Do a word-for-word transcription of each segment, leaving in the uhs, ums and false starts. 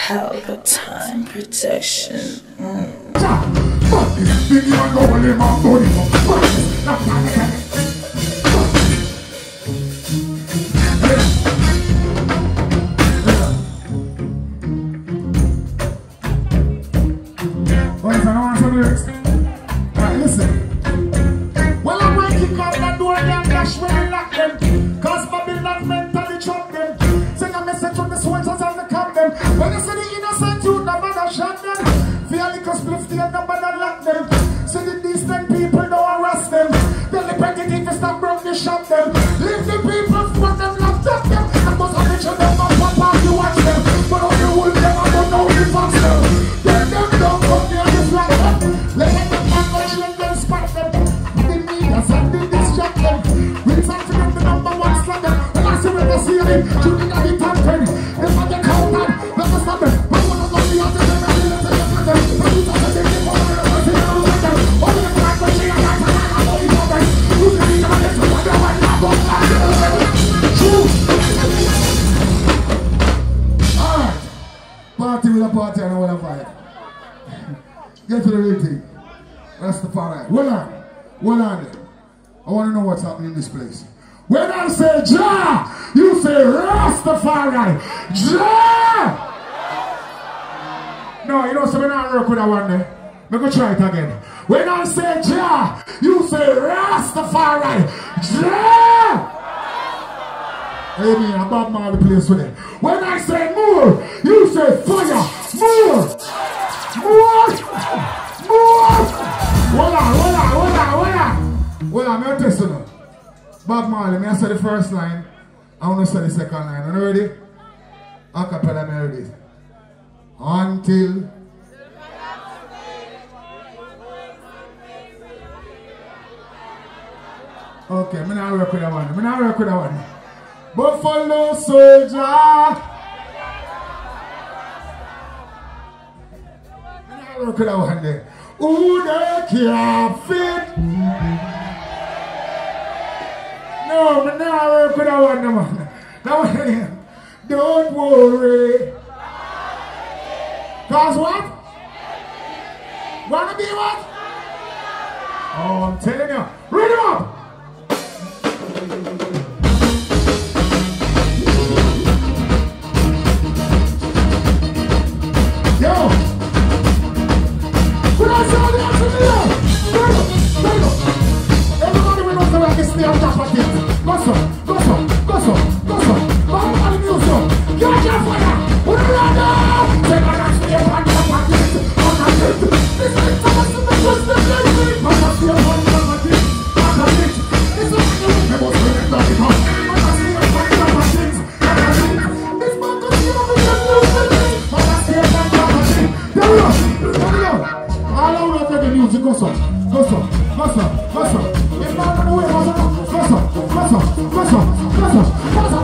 Pelpa protection. Mm. Alright, listen. Well, I'm going to kick out that door and dash when I lock them. Cause Babylon mentally chop them. Send a message from the soldiers and the captain. When you see the innocent youth, no matter shot them. Feel like a split steel, no matter lock them. See the decent people, don't arrest them. Tell the petty thief stop broke the shop them. Leave the people for them, not top them. I must have mentioned them, but what part you watch them. But all the whole them, I don't know the fox them. Then them don't come near the flag them. Let them manage, let them spot them. The media and the distract them. We'll talk to them, the number one slap them. And I see when they see them, shooting at the top ten. They want the countdown, let us stop them. But one of them, the other them, and the other them, and the other them. But you talk to them, they want to know what they know with them. All the black, but she ain't like that, I know you know them. Who's the leader, and it's the one that went up on that. Shoot! Alright. Party with a party and I want to fight. Get to the real thing. Rastafari. Hold on. Hold on there. I want to know what's happening in this place. When I say Jah, you say Rastafari. Jah! No, you know, so we're not working with that one there. Let me try it again. When I say Jah, you say Rastafari. Jah! Amen. I'm about my place with it. When I say more, you say fire. More. More. More. Voila, voila, voila, voila. Voila, I'm going to test you. Bob Marley, I say the first line. I want to say the second line. Are you ready? Acapella melody. Until. Okay, I'm not work with that one. I'm not work with that one. Buffalo soldier. I'm not work with that one there. Who they can't fit? No, I'm not work with that one, man. That one, don't worry. Cause what? Wanna be what? Oh, I'm telling you. Read him up. Yo! Put on some of the hands in the air! There you go! There you go! Everybody we know that I can stay on top of things. Go so! Go so! Go so! Go so! Go on the music! Get your fire! Put it on now! Take a nice stay on top of things! On top of things! This is so much to the first thing they need! On top of things! On top of things! On top of things! This is what you need! People say it's not enough! On top of things! On top of things! On top of things! This man can see what we can do with it! On top of things! On top of things! There we go! There we go! All over the music, go so, go so, go so, go so. If not on the way, go so, go so, go so, go so, go so, go so, go so, go so,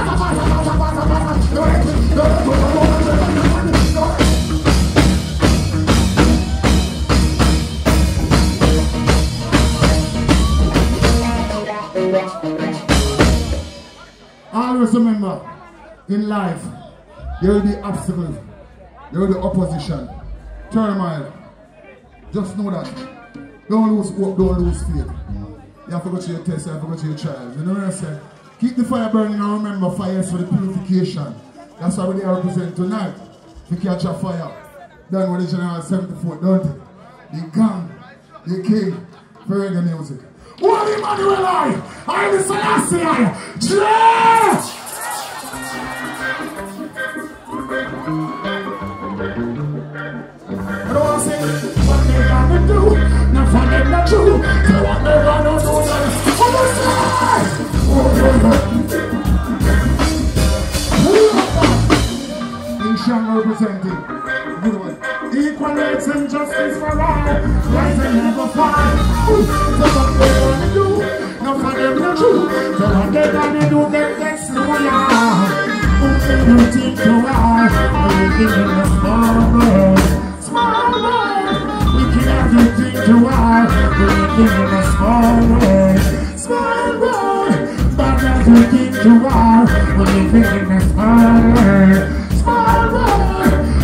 always remember, in life, there will be obstacles, there will be opposition, turmoil. Just know that. Don't lose hope, don't lose faith. You have to go to your test, you have to go to your trials. You know what I say? Keep the fire burning and remember fire is for the purification. That's why we are representing tonight. To catch a fire. Done with the General seventy-four, don't it? The gang, the king, for reggae music. What Emmanuel I? I am the Selassie. Yes! I don't want to say what they gonna do, not for them not true. So what they gonna do, on the side. Nation representing, good one. Equal rights and justice for all, rise and never fall. So what they gonna do, not for them not true. So what they gonna do, them gets no law. Who can you think you are? Living in a small world. Small world, we can have you think you are. Living in a small world, small world, but as you think you are. Living in a small world, small world,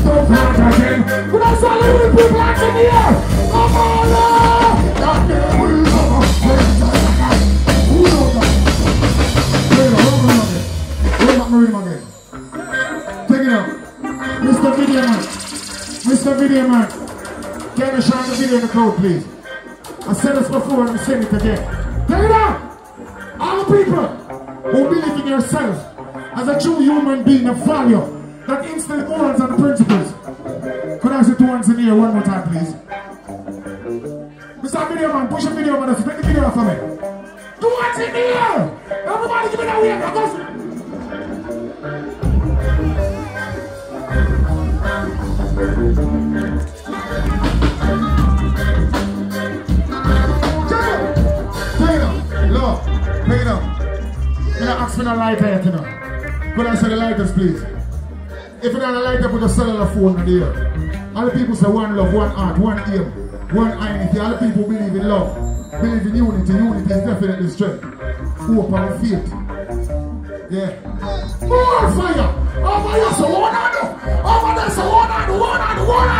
Mister Video Man. Mister Video Man. Can you show the video in the crowd, please? I said this before and I said it again. Take it out! All people who believe in yourself as a true human being of value that instill morals and principles. Could I say two hands in here one more time, please? Mister Video Man, push the video man, take the video off of me. Two hands in here! Everybody give me that way, go. Look, pay it up. I'm gonna ask for a lighter yet, you know. Could I say the lighters, please? If you don't have a lighter, put a cellular phone in the air. All the people say one love, one heart, one aim, one identity. All the people believe in love, believe in unity. Unity is definitely strength. Hope and faith. Yeah. More fire! Over here, so one on do. Over there, so one on do, one on do, one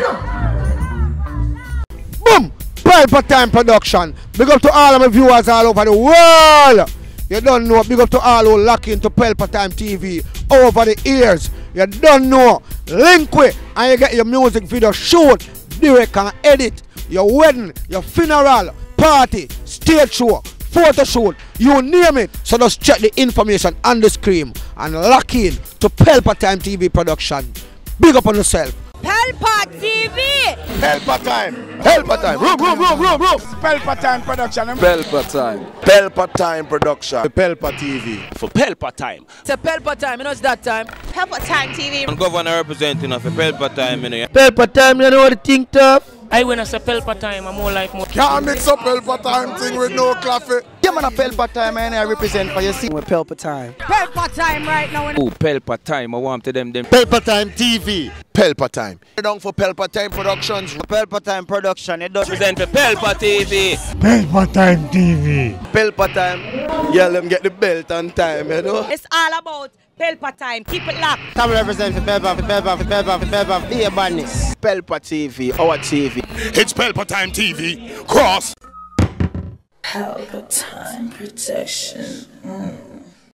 on do, Boom! Pelpa Time Production. Big up to all of my viewers all over the world. You don't know. Big up to all who lock into Pelpa Time T V over the years. You don't know. Link with and you get your music video shoot, direct and edit. Your wedding, your funeral, party, stage show, photo shoot, you name it. So just check the information on the screen and lock in to Pelpa Time T V Production. Big up on yourself. Pelpa T V! Pelpa Time! Pelpa Time! Room, room, room, room, room! Pelpa Time Production. Pelpa Time. Pelpa Time Production. Pelpa T V. For Pelpa Time. It's a Pelpa Time, you know it's that time. Pelpa Time T V. I'm governor representing of Pelpa Time, you know. Pelpa Time, you know what the thing tough? I when I say Pelpa Time, I'm more like more. Can't mix up Pelpa Time thing with no coffee. Yeah, man, a Pelpa Time, and I represent for your scene with Pelpa Time. Pelpa Time right now. Oh, Pelpa Time, I want to them them. Pelpa Time T V. Pelpa Time. You're down for Pelpa Time Productions. Pelpa Time Production. It does Represent for Pelpa T V. Pelpa Time T V. Pelpa Time. Yeah, let them get the belt on time, you know. It's all about Pelpa Time. Keep it locked. Come represent for Pelpa, for Pelpa, for Pelpa, for Pelpa, for your badness. Pelpa T V, our T V. It's Pelpa Time T V. Cross. Pelpa Time Protection. Mm.